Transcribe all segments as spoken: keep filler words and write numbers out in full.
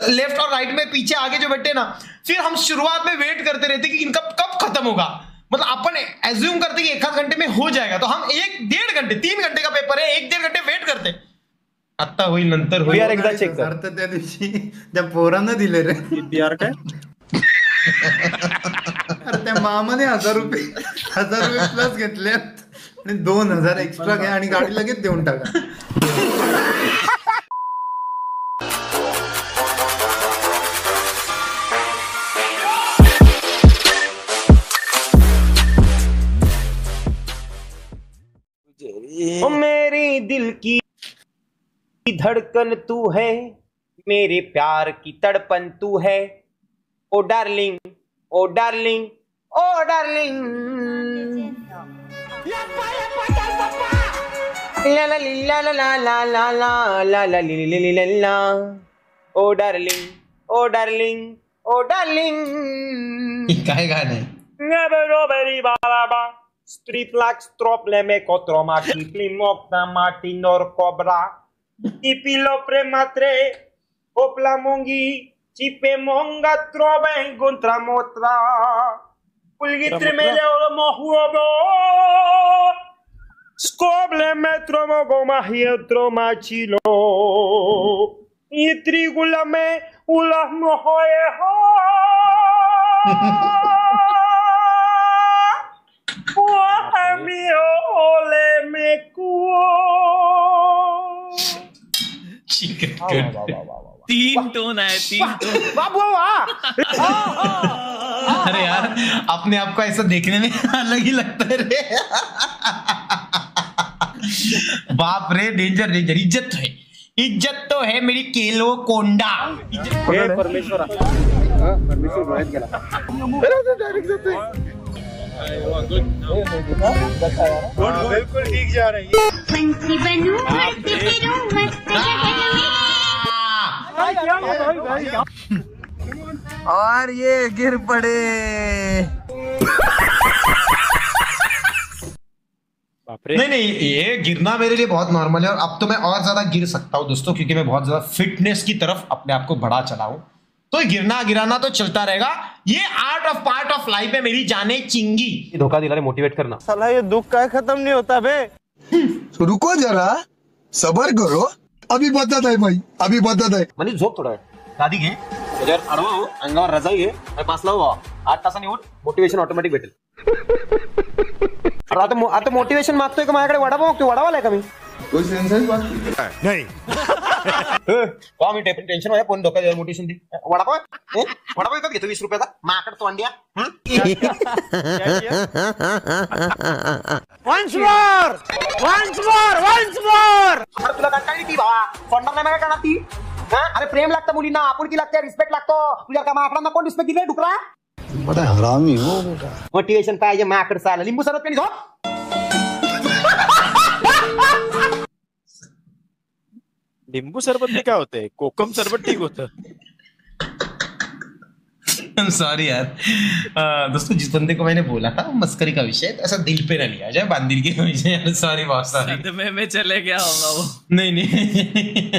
Left और right में पीछे आगे जो बैठे ना, फिर हम शुरुआत में वेट करते रहते कि इनका कब खत्म होगा, मतलब अपन एज्यूम करते कि एक आध घंटे में हो जाएगा, तो हम एक डेढ़ घंटे तीन घंटे का पेपर है, एक डेढ़ घंटे वेट करते. आता होईल नंतर होईल. एकदा चेक कर. त्या दिवशी त्या पोरांना दिले रे बिहार काय. अरे त्या मामाने हजार रुपये हजार रुपये प्लस घेतले आणि दोन हजार एक्स्ट्रा घ्या आणि गाडी लगेच देऊन टाका. ओ मेरी दिल की धड़कन तू है, मेरे प्यार की तड़पन तू है, ओ डार्लिंग ओ डार्लिंग ओ डार्लिंग. ला ला ला ला ला ला ला ला ला ला ली ली ली ला. ओ डार्लिंग ओ डार्लिंग ओ डार्लिंग. काय गाणं आहे? Striplax probleme cotromati plimocta matinor cobra ipilo prematre opla mongi cipe monga trova incontra motra pulgitre mele o mohuobo scoble metro goma hietro machilo itrigula me ula mohoe ho. तीन tone है, तीन tone. अरे यार अपने आप को ऐसा देखने में अलग ही लगता है रे. बाप रे, डेंजर डेंजर. इज्जत तो है, इज्जत तो है मेरी केलो कोंडा. परमेश्वर बिल्कुल ठीक जा रही है. और ये गिर पड़े. नहीं नहीं, ये गिरना मेरे लिए बहुत नॉर्मल है, और अब तो मैं और ज्यादा गिर सकता हूँ दोस्तों, क्योंकि मैं बहुत ज्यादा फिटनेस की तरफ अपने आप को बढ़ा चला हूँ. तो गिरना गिराना तो चलता रहेगा, ये art of part of life है मेरी जाने चिंगी. धोखा दिला रे, मोटिवेट करना. साला ये दुख का खत्म नहीं होता बे. रुको जरा, सबर करो, अभी बताता है भाई, अभी बताता है. म्हणजे झोप थोडा वेळ. दादी घे त्याच्यावर अडवा हो, अंगावर रजा घे, पाचला हो, आठ तासांनी उठ, मोटिवेशन ऑटोमॅटिक भेटेल. अरे आता आता मोटिवेशन मागतोय का माझ्याकडे? वडापाव मागतोय, वडावाला आहे का मी? नहीं का मी टेन्शन मध्ये पण धोका मोटिवेशन दे. वडापाव वडापाव विकत घेतो वीस रुपयाचा, माकड तो अंड्या. Once more once more once more. अरे तुला कंटाळली ती भावा, सोडणार नाही मला करणार ती. अरे प्रेम लागतं मुलींना, आपुलकी लागते, रिस्पेक्ट लागतो. तुझ्या का माकडांना कोण रिस्पेक्ट दिले डुकरा? बड़ा हरामी हो बेटा. मोटिवेशन पाहिजे, माकड चाल. लिंबू सरबत पिणी झोप. लिंबू सरबत में क्या होता है? कोकम सरबत ठीक होता है. सॉरी यार दोस्तों, जिस बंदे को मैंने बोला था मस्करी का विषय, ऐसा दिल पे न लिया जाए, बांदिल के विषय. सॉरी बहुत सॉरी. में में चले गया होगा वो. नहीं नहीं.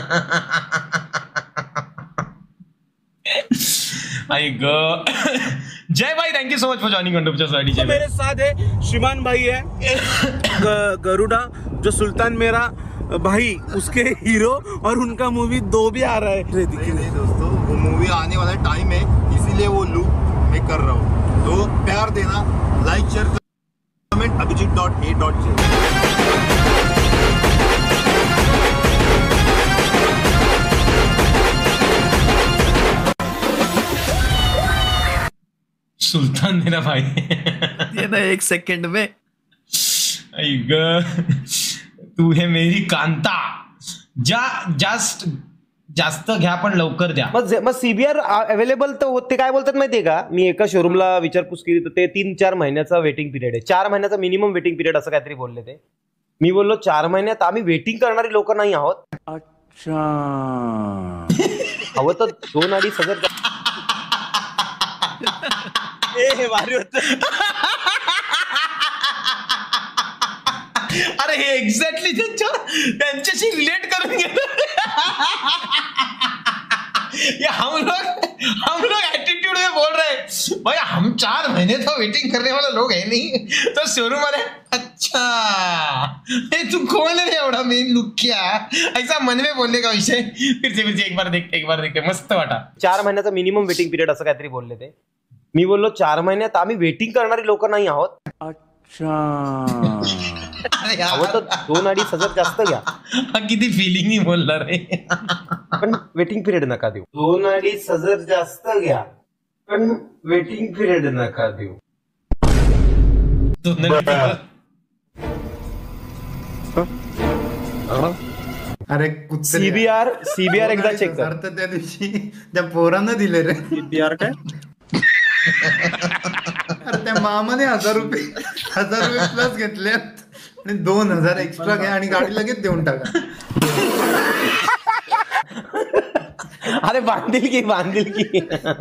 आई गो. जय भाई, thank you so much for joining on to side. तो मेरे साथ है श्रीमान भाई है, गरुड़ा, जो सुल्तान मेरा भाई, उसके हीरो, और उनका मूवी दो भी आ रहा है. नहीं नहीं दोस्तों, वो मूवी आने वाला टाइम है, इसीलिए वो लुक मैं कर रहा हूँ. तो प्यार देना, like share comment Abhijeet dot A dot J. Sultan मेरा भाई. ये ना एक सेकंड में. आई ग, तू हे मेरी कांता. जा जास्त जास्त घ्या पण लवकर द्या. मग मग सीबीआर अवेलेबल तर होते. काय बोलतात माहितीये का, मी एका शोरूमला विचारपूस केली तर ते तीन चार महिन्याचा वेटिंग पिरियड आहे. चार महिन्याचा मिनिमम वेटिंग पिरियड असं काहीतरी बोलले ते. मी बोललो चार महिन्यात आम्ही वेटिंग करणारी लोक नाही आहोत. अच्छा. हवं तर दोन अडीच हजार. ए भारी होत. अरे हे एक्झॅक्टली त्यांच्या त्यांच्याशी रिलेट करून गेलं. ये हम लोग हम लोग एटीट्यूड में बोल रहे हैं भाई, हम चार महीने तो वेटिंग करने वाले लोग है नहीं, तो शोरूम वाले अच्छा ये तू कौन है एवढा मेन लुक क्या, ऐसा मन में बोलने का विषय। फिर से फिर से एक बार देखते एक बार देखते मस्त वाटा। चार महिन्याचा मिनिमम वेटिंग पिरियड असं काहीतरी बोलले ते। मी बोललो चार महिन्यात आम्ही वेटिंग करणारी लोक नाही आहोत। अच्छा अहो तर दोन अडीच हजार जास्त घ्या। किती फिलिंग बोलला रे, पण वेटिंग पिरियड नका देऊ। दोन अडीच हजार जास्त घ्या पण वेटिंग पिरियड नका देऊ। अरे सीबीआर सीबीआर एकदा चेक कर। तर त्या दिवशी त्या पोरांना दिले रे सीबीआर काय अरे त्या मामाने हजार रुपये हजार रुपये प्लस घेतले आणि दोन हजार एक्स्ट्रा घ्या आणि गाडी लगेच देऊन टाका। अरे बांधील की बांधील की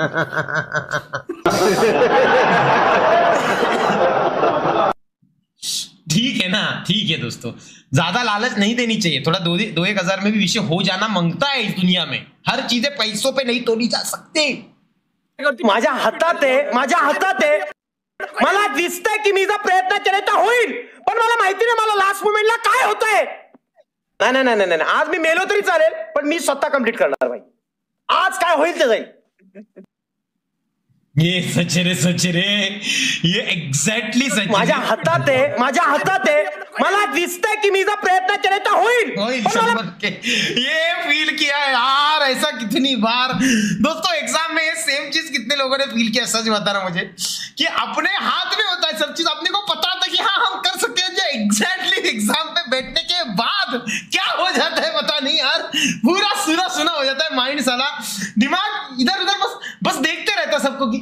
ठीक है ना, ठीक है दोस्तों, ज्यादा लालच नहीं देनी चाहिए। थोड़ा दो दो एक हजार में भी विषय हो जाना मांगता है इस दुनिया में। हर चीजें पैसों पे नहीं तोड़ी जा सकती। माझ्या हातात आहे, माझ्या हातात आहे। मला दिसतंय की मी जर प्रयत्न केले तर होईल, पण मला माहिती नाही मला लास्ट मोमेंटला काय होतंय। नाही नाही नाही नाही आज मी मेलो तरी चालेल, पण मी स्वतः कंप्लीट करणार भाई। आज काय होईल ते जाईल। ये सच रे सच रे, ये एग्जैक्टली सच। माझ्या हातात आहे, माझ्या हातात आहे। मला दिसतंय की मी जर प्रयत्न केले तर होईल, ये फील किया है यार ऐसा कितनी बार दोस्तों। एग्जाम में सेम चीज कितने लोगों ने फील किया, सच बता रहा मुझे कि अपने हाथ में होता है सब चीज। अपने को पता था कि हाँ हम कर सकते हैं, जो एग्जैक्टली एग्जाम पे बैठने के बाद क्या हो जाता है पता नहीं यार। पूरा सुना सुना हो जाता है माइंड, साला दिमाग इधर उधर बस बस देखते रहता सबको कि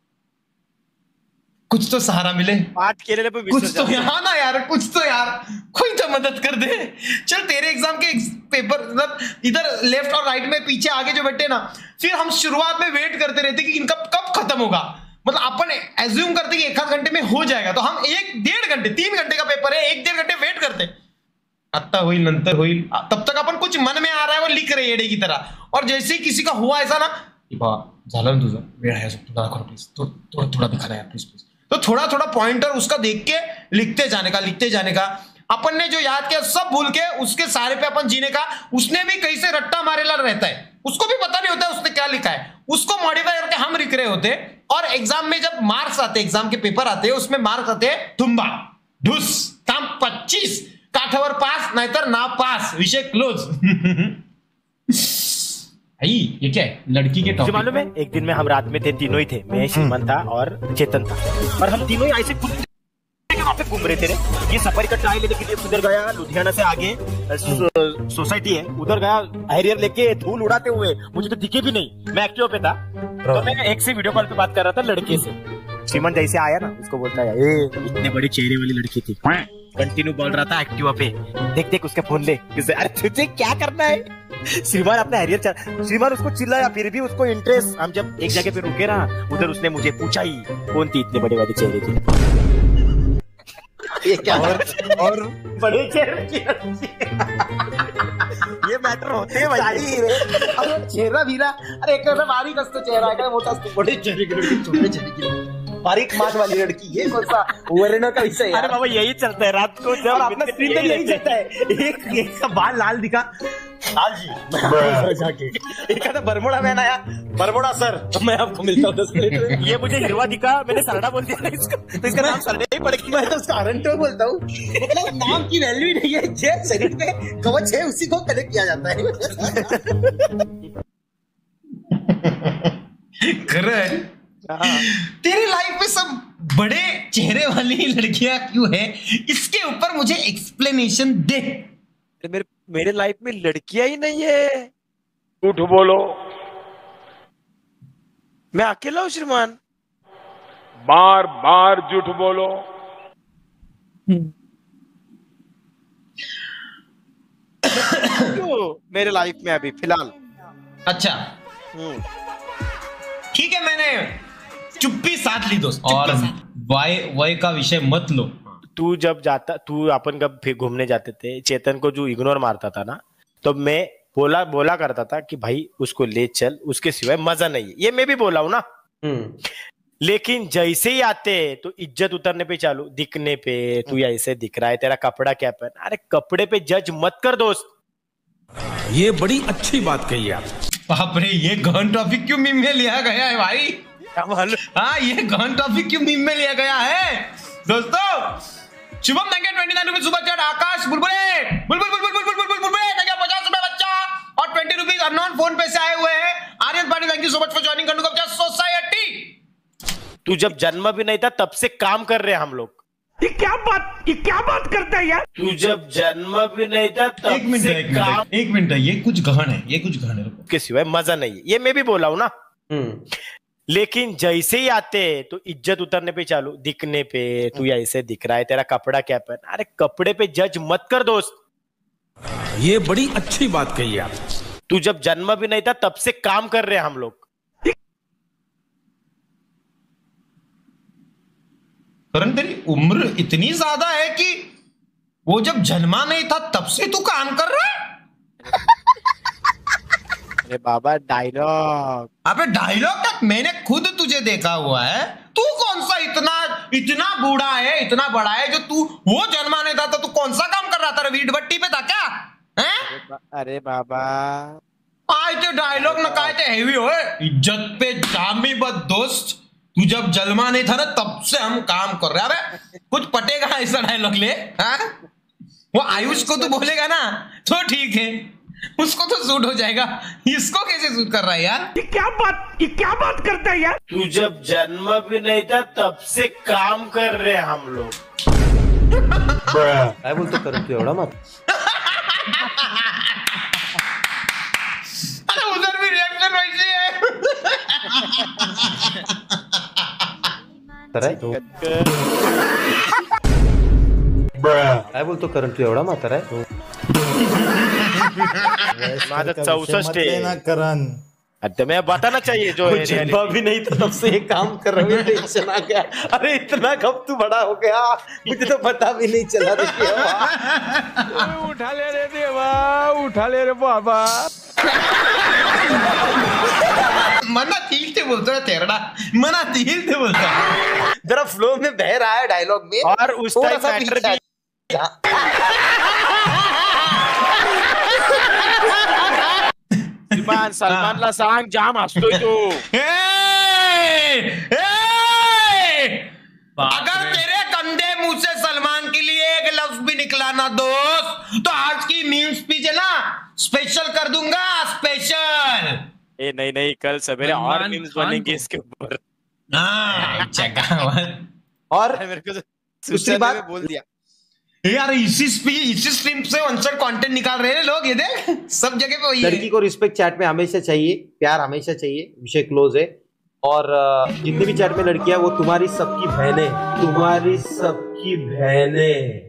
कुछ तो सहारा मिले, पाठ केलेले पण कुछ तो यहाँ ना यार, कुछ तो यार कोई तो मदद कर दे। चल तेरे एग्जाम के पेपर मतलब इधर लेफ्ट और राइट में पीछे आगे जो बैठे ना, फिर हम शुरुआत में वेट करते रहते कि इनका कब खत्म होगा। मतलब अपन एज्यूम करते कि एक आध घंटे में हो जाएगा, तो हम एक डेढ़ घंटे तीन घंटे का पेपर है, एक डेढ़ घंटे वेट करते, आता होईल नंतर होईल, तब तक अपन कुछ मन में आ रहा है वो लिख रहे येडे की तरह। और जैसे ही किसी का हुआ ऐसा ना, झालं ना तुझं, वेळ आहे प्लीज, थोड़ा थोड़ा दिखा यार प्लीज प्लीज, तो थोड़ा थोड़ा पॉइंटर उसका देख के लिखते जाने का लिखते जाने का। अपन ने जो याद किया सब भूल के उसके सारे पे अपन जीने का। उसने भी कहीं से रट्टा मारेला रहता है, उसको भी पता नहीं होता है उसने क्या लिखा है, उसको मॉडिफाई करके हम लिख रहे होते। और एग्जाम में जब मार्क्स आते, एग्जाम के पेपर आते हैं, उसमें मार्क्स आते हैं धुम्बा ढुस काम पच्चीस, काठावर पास नाहीतर ना पास, विषय क्लोज। ये क्या है, लड़की के टॉपिक मालूम है, एक दिन में हम रात में थे, तीनों ही थे, मैं, श्रीमान था और चेतन था, और हम तीनों ही ऐसे वहाँ पे घूम रहे थे। ये सफारी का ट्रायल लेने के लिए उधर गया, लुधियाना से आगे सोसाइटी है, उधर गया हैरियर लेके धूल उड़ाते हुए, मुझे तो दिखे भी नहीं, मैं एक्टिवा पे था। तो मैं एक से वीडियो कॉल पे बात कर रहा था लड़के से। श्रीमान जैसे आया ना, उसको बोलता है ए, इतने बड़े चेहरे वाली लड़की थी, कंटिन्यू बोल रहा था एक्टिवा पे, देख देख उसका फोन ले, अरे तुझे क्या करना है। श्रीमान अपना हैरियर चल, श्रीमान उसको चिल्लाया, फिर भी उसको इंटरेस्ट। हम जब एक जगह पे रुके ना, उधर उसने मुझे पूछा ही कौन थी इतने बड़े वाले चेहरे की। ये क्या और, और बड़े चेहरे की ये मॅटर होते भाई। चेहरा भिरा, अरे एक बारीक असतो चेहरा, एक मोठा असतो, बड़े चेहरे की लड़की, छोटे चेहरे की बारीक मांस वाली लड़की, ये कौन सा वर्ण का विषय है? अरे बाबा यही चलता है रात को, जब अपना स्क्रीन पे यही चलता है। एक एक का बाल लाल दिखा, लाल जी जाके एक आधा बरमोड़ा मैन आया, बरमोड़ा सर मैं आपको मिलता हूँ दस मिनट में। ये मुझे हिरवा दिखा, मैंने सरडा बोल दिया ना इसको, तो इसका नाम सरडा ही पड़ गया। मैं तो उसका आरंटो बोलता हूँ, मतलब नाम की वैल्यू ही नहीं है, जे शरीर पे कवच है उसी को कनेक्ट किया जाता है। खरं तेरी लाइफ में सब बड़े चेहरे वाली लड़कियां क्यों है, इसके ऊपर मुझे एक्सप्लेनेशन दे। मेरे मेरे लाइफ में लड़कियां ही नहीं है। झूठ बोलो, मैं अकेला हूँ श्रीमान। बार बार झूठ बोलो। क्यों मेरे लाइफ में अभी फिलहाल? अच्छा ठीक है, मैंने चुप्पी साध ली दोस्त, और वाई वाई का विषय मत लो। तू जब जाता, तू अपन कब घूमने जाते थे, चेतन को जो इग्नोर मारता था ना, तो मैं बोला बोला करता था कि भाई उसको ले चल, उसके सिवाय मजा नहीं है। ये मैं भी बोला हूं ना। लेकिन जैसे ही आते तो इज्जत उतरने पे चालू, दिखने पे तू ऐसे दिख रहा है, तेरा कपड़ा क्या पहन। अरे कपड़े पे जज मत कर दोस्त। ये बड़ी अच्छी बात कही आप। बाप रे, ये गहन टॉपिक क्यों मीम में लिया गया है भाई? क्या मालूम? हाँ, ये गहन टॉपिक क्यों मीम में लिया गया है दोस्तों? शुभम देंगे twenty nine rupees super chat. Akash बुलबुले बुलबुल बुलबुल बुलबुल बुलबुल बुलबुले देंगे पचास रुपए बच्चा, और ट्वेंटी रुपीज अननोन फोन पे से आए हुए हैं। Aryan Patil thank you so much for joining Kannu society. तू जब जन्म भी नहीं था तब से काम कर रहे हैं हम लोग। ये क्या बात ये क्या बात करता है यार? तू जब जन्म भी नहीं था तब एक मिनट से एक काम मिनट एक मिनट ये कुछ गहन है, ये कुछ गहन है। के सिवाय मजा नहीं है। ये मैं भी बोला हूं ना। लेकिन जैसे ही आते तो इज्जत उतरने पे चालू, दिखने पे तू ऐसे दिख रहा है, तेरा कपड़ा क्या पहन। अरे कपड़े पे जज मत कर दोस्त। ये बड़ी अच्छी बात कही आप। तू जब जन्म भी नहीं था तब से काम कर रहे हैं हम लोग। करण तेरी उम्र इतनी ज्यादा है कि वो जब जन्मा नहीं था तब से तू काम कर रहा है? अरे बाबा डायलॉग, अबे डायलॉग तक मैंने खुद तुझे देखा हुआ है। तू कौन सा इतना इतना बूढ़ा है, इतना बड़ा है, जो तू वो जन्मा नहीं था तो तू कौन सा काम कर रहा था? वीट भट्टी पे था क्या? हैं? अरे बाबा आए थे डायलॉग न काय थे हेवी हो, इज्जत पे जामी बद दोस्त। तू जब जन्मा नहीं था ना तब से हम काम कर रहे हैं। अबे कुछ पटेगा ऐसा डायलॉग ले। हाँ? वो आयुष को तू बोलेगा ना तो ठीक है, उसको तो सूट हो जाएगा। इसको कैसे सूट कर रहा है यार? ये क्या बात ये क्या बात करता है यार? तू जब जन्म भी नहीं था तब से काम कर रहे हैं हम लोग। काय बोलतो करण तू एवढा मत। अरे उधर भी रिएक्शन वैसे है। काय बोलतो करण तू एवढा म्हातारा आहे? माझं चौसष्ट ना करण। अच्छा मैं बताना चाहिए जो है जन्मा भी नहीं था तब से ये काम कर रहे हैं। टेंशन आ गया। अरे इतना कब तू बड़ा हो गया, मुझे तो पता भी नहीं चला। उठा ले रे देवा, उठा ले रे बाबा। मनात येईल ते बोलतो तेरडा, मनात येईल ते बोलतो। जरा फ्लो में बह रहा है डायलॉग में, और उस टाइम मैटर भी सलमान सलमानला सांग जाम हसतोय तू। अगर तेरे गंदे मुंह से सलमान के लिए एक लफ्ज भी निकला ना दोस्त, तो आज की मीम स्पीच है ना स्पेशल कर दूंगा, स्पेशल। ए नहीं नहीं, कल सवेरे और मीम्स बनेंगे इसके ऊपर। और मेरे को दूसरी बात बोल दिया यार, इसी इसी स्ट्रीम से अनसर कंटेंट निकाल रहे हैं लोग। ये देख सब जगह पे वही है। लड़की को रिस्पेक्ट चैट में हमेशा चाहिए, प्यार हमेशा चाहिए, विषय क्लोज है। और जितने भी चैट में लड़कियां वो तुम्हारी सबकी बहनें, तुम्हारी सबकी बहनें।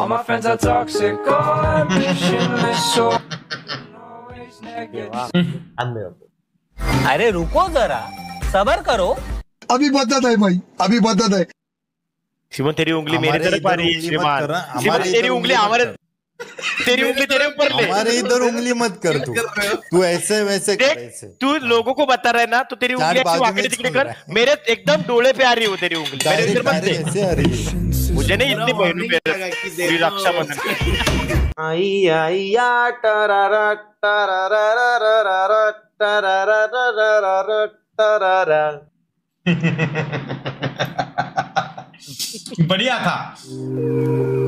अरे रुको जरा, सबर करो, अभी बताता है भाई, अभी बताता है। श्रीमान तेरी उंगली मेरी तरफ आ रही है। श्रीमान श्रीमान तेरी उंगली हमारे, तेरी उंगली तेरे ऊपर ले। हमारे इधर उंगली मत कर तू, तू ऐसे वैसे कर ऐसे। तू लोगों को बता रहा है ना, तो तेरी उंगली ऐसे आगे दिखने कर, मेरे एकदम डोले पे आ रही हो तेरी उंगली, मेरे इधर मत दे। ऐसे आ रही है। मुझे नहीं इतनी बहनों पे रक्षाबंधन। आई आई या टरारा टरारा टरारा टरारा। बढ़िया था।